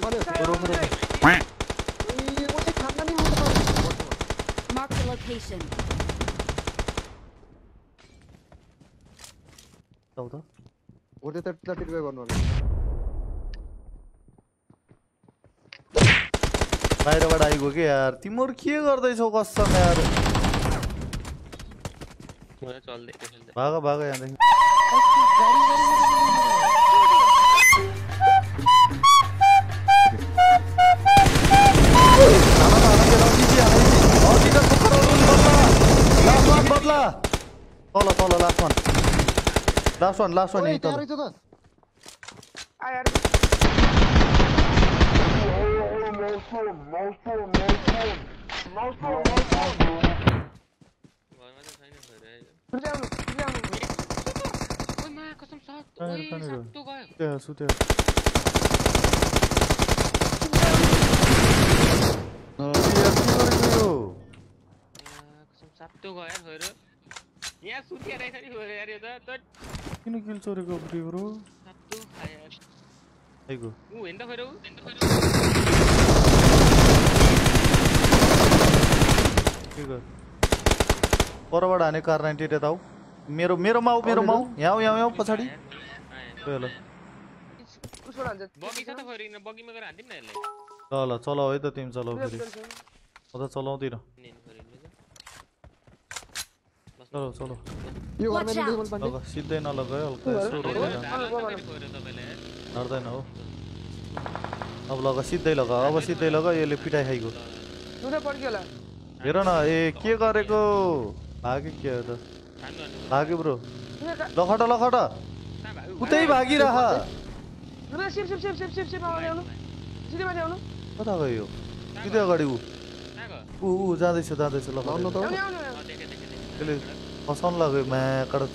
Mark the location. What is that 30 गर्नु होला बाहिरबाट आइगयो के यार तिम्रो के गर्दै छौ कसम यार मलाई चल्दै त्यसले भाग भाग यहाँदेखि Last one. Mouse Mouse यहाँ सुतिया रहेछ नि यार यो त किन किल चोरेको ब्रो सत्तो खाया आइगो उ हेन त फेरि के गर परबाट हाने कार 98 यता आऊ मेरो माउ यहाँ पछाडी ल उसबाट हान्छ बगी छ त फेरि बगीमा गएर हान्दिम न यसले ल चलाऊ है त तिमी चलाऊ फेरि म त चलाउँदिन चलो यो घरमा निकै मन लगा सिधै नलगा हल्का यसो नर्दैन हो अब लगा सिधै लगा यसले पिटाइ खाइगयो दुधै पड्क्यो होला हेर न ए के गरेको भागे के हो त भाग्यो ब्रो लखट उतै भागिरह दुधै सिप आउनु सिधै माथि आउनु कता गयो सिधै अगाडि उ जाँदैछ ल आउनु त्यसले फसाउन लाग्यो म्या कडक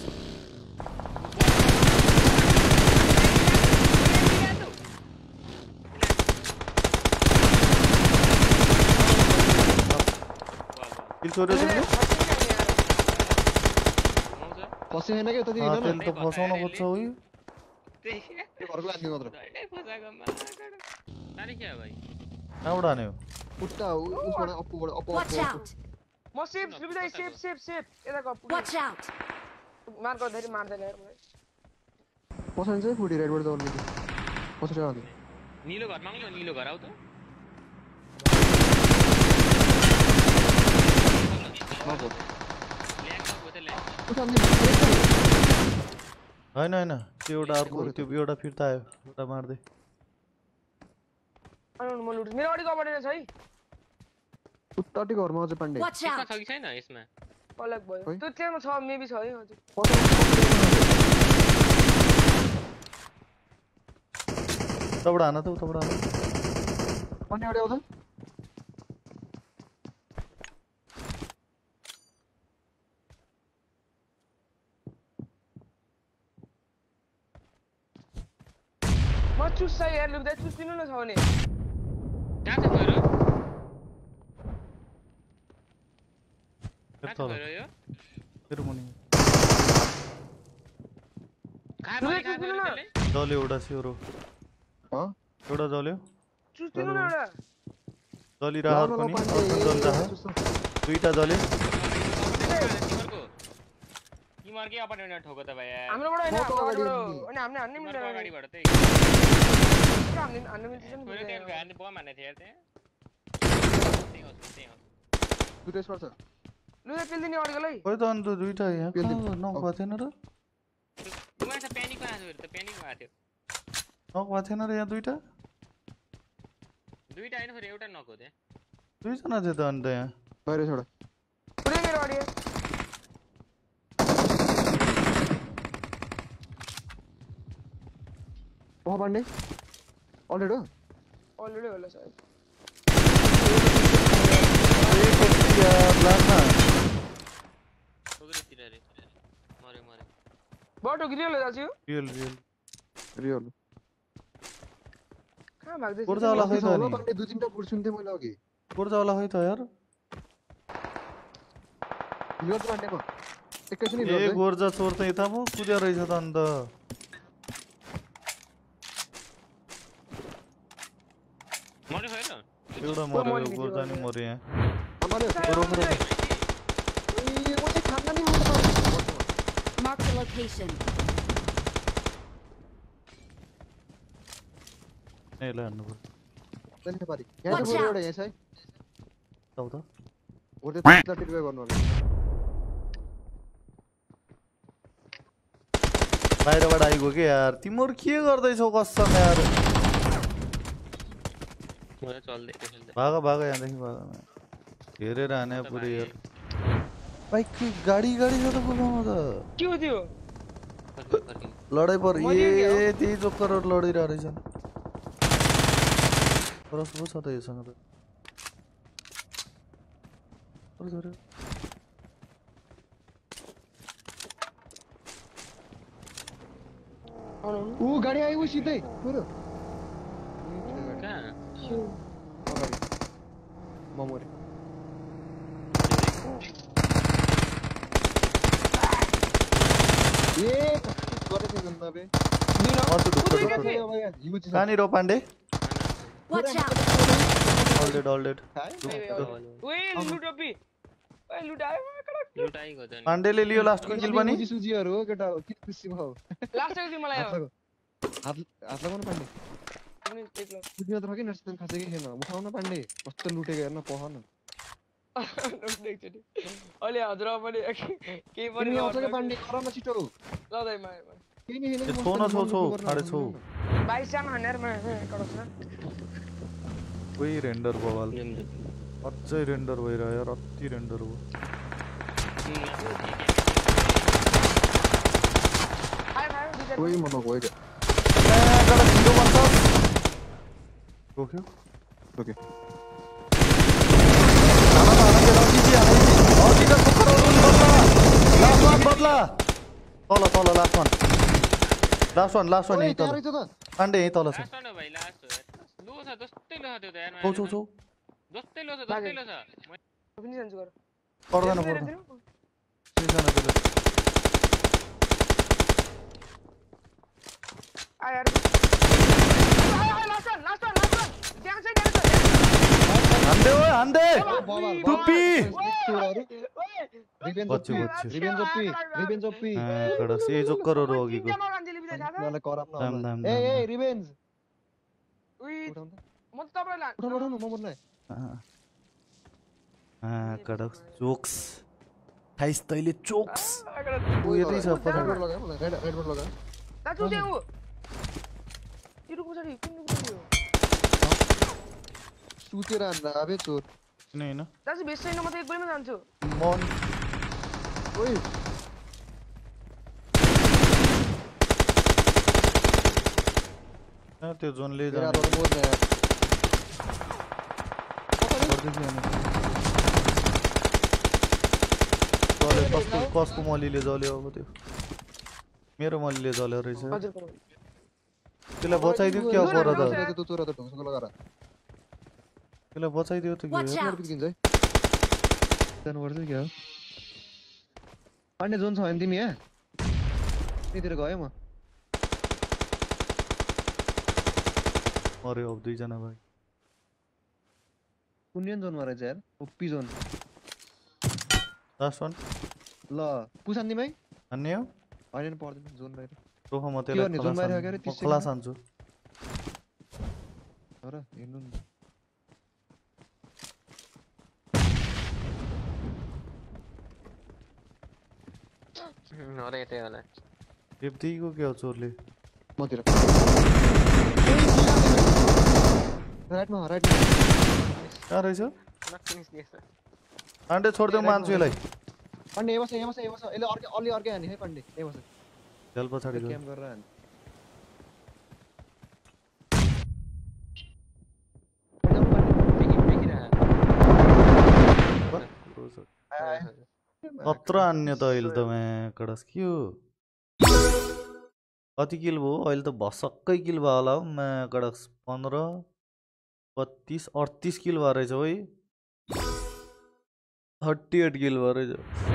किल छोड्यो तिमीले फसे हैन के त्यति हैन तेल त फसाउन खोज्छ हो यो घरको लाग्ने मात्र फसाको मार के भाइ कहाँबाट हान्यो उता उसबाट अप्पो म सेफ यता गप Watch out. मार गर्दै मार्दैन यार मलाई पछाडी चाहिँ फुटी राइटबाट जाउँ नि पछाडी आउँदै नीलो घर माग्नु नीलो घर आउ त हैन त्यो एउटा अर्को त्यो एउटा फिर्ता आयो एउटा मार्दै अनि म लुट मेरो अडी कबाट छ है उताटी घरमा अझ पाण्डे Watch out. छ कि छैन यसमा अलग भयो त्यो ट्रेनमा छ मेबी छ है हजुर तबडा हान त तबडा हान अनि एउटा आउँछ म चुस्छ यार लुक्दै चुस्दिनु न छ भने कहाँ छ गएर यो फेरि मुनि जल्यो एउटा सिरो एउटा जल्यो चुस्दिनु न एउटा जलिरह अर्को नि जलिरह दुईटा जल्यो तिमर के अपार्टमेन्ट ठोको त भाइ हाम्रोबाट हैन अनि हामीले हान्ने मिल्दैन गाडीबाट त्यही हान्ने मिल्छ नि फेरि त्यहाँ हान्ने बम हान्ने थियो त्यहाँ त्यही हो दुईटा स्पट छ लु पेल दिने अड्गलै खोइ त अन्त दुईटा यहाँ नभएको थिएन र उहाँ त प्यानिक आएको थियो त प्यानिक भएको थियो नभएको थिएन र यहाँ दुईटा हैन फेरि एउटा नक हो त्यहाँ दुईजना थियो त अन्त यहाँ बाहिर छोड पुरै मेरो अडी ओ पाण्डे अलरेडी होला सायद बाटो गिरियल दाजु रियल कहाँ भाग्दै कोर्जा वाला खै त नि पाण्डे दुई तीनटा पुट सुन्थे मैले अघि कोर्जा वाला खै त यार यो त पाण्डेको एकैछिन ए गोर्जा चोर त यता पो कुद्या रहेछ त अन्त मर्यो होइन एउटा मर्यो गोर्जा नि मर्यो यहाँ आमाले ओइ खाना नि Mark the location. ए ल हान्नु पर्यो तैले पारी यहाँ Watch चाहिँ out. एउटा यहाँ छ है जाऊ त ओटे 30 रुपैयाँ गर्नु होला बाहिरबाट आइगयो के यार तिम्रो के गर्दैछौ कसम यार मलाई चल्दै खेल्दै भाग यहाँदेखि भाग हेरेर हाने पुरै यार भाइ के गाडी छ त पुगाउनु त के हो त्यो लडाई पर ए त्यही जोकरहरु लडिरहेको रहेछन् क्रस पो छ त यससँग त ऊ गाडी आयो सिधै पुरो कहाँ ममोरे ए गरेछ जन्ना बे कहाँनिर हो Pandey Watch out. All dead. ओए लुटपी ओए लुटायो लुटाइ गयो त नि पाण्डेले लियो लास्टको किल पनि सुजीहरु हो केटा हो के खुसी भयो लास्ट दिन मलाई आयो हात लगाउनु पाण्डे पनि एक ल सुजीहरु त के नर्सन खासै के छैन उठाउन पाण्डे कस्तो लुटेको हेर्न पहन एकचोटी अलि हजुर पनि केही पनि पनि आउँछ के पाण्डे गर न छिटो ल दाइ म केही नि छैन छौ न छौ साढे छौ 22 जाम हानेर म कडछ कोही रेन्डर बवाल अझै रेन्डर भइरह्यो यार अति रेन्डर हो कोही मनमा गयो के रोक्यो ओके बदला तल लास्ट वान यही तल पाण्डे यही तल छ लास्ट न भाइ लास्ट लो छ जस्तै लो छ त्यो त यार छौ जस्तै लो छ पनि जान्छु गर पर्दैन आ यार लास्ट वन ध्यान चाहिँ हान्दे टुप्पी रिभेन्ज ओपी कडक ए जोकरहरु अघिको मलाई कराम न दाम ए रिभेन्ज उइ म त तपाईलाई उठाउनु ममलाई कडक जोक्स खाइस तैले चोक्स यति छ रेड बोर्ड लगा दाजु देऊ तिरो पछाडी किन पछाडी हो सुतेर हान्दा आबे चोर हैन दाजु बेस छैन म त एक गोलीमा जान्छु मन ओइ त्यो जोनले मेरा जाने रोड बोल यार कसको मलीले जल्यो अब त्यो मेरो मलीले जल्यो रहेछ हजुर करो त्यसलाई बचाइदियो क्या पर त त्यो चोर त ढुङ्गो लगाएर त्यसलाई बचाइदियो त Watch के out. बिकिन्छ है जानुपर्छ क्या हो पाण्डे जोन छ भने तिमी यहाँ त्यतिर गयो म मर्यो अब दुईजना भाइ कुनियन जोनमा रहेछ यार ओपी जोन लास्ट वान ल पुसान दिमै हान्ने हो हैन पर्दैन जोन बाहिर रोख म के गर्ने, जोन बाहिर त्यसलाई गएर 30 खलास हान्छु र हेर्नु न अरे यतै होला हेप्दिको के हो चोरले मतिर राइटमा कहाँ रहेछ नक्सिनिस दिएछ आन्टे छोड्देऊ मान्छु यसलाई पाण्डे यहाँ बस यसले अलि अर्कै हाने है पाण्डे यहाँ बस झ्याल पछाडि क्याम्प गरेर हाने कत्रो हान्ने त अहिले त कडस के हो कति किल भयो अहिले त भसक्कै किल भयो होला हो कडस 15 32 38 किल भयो रहेछ है 38 किल भयो रहेछ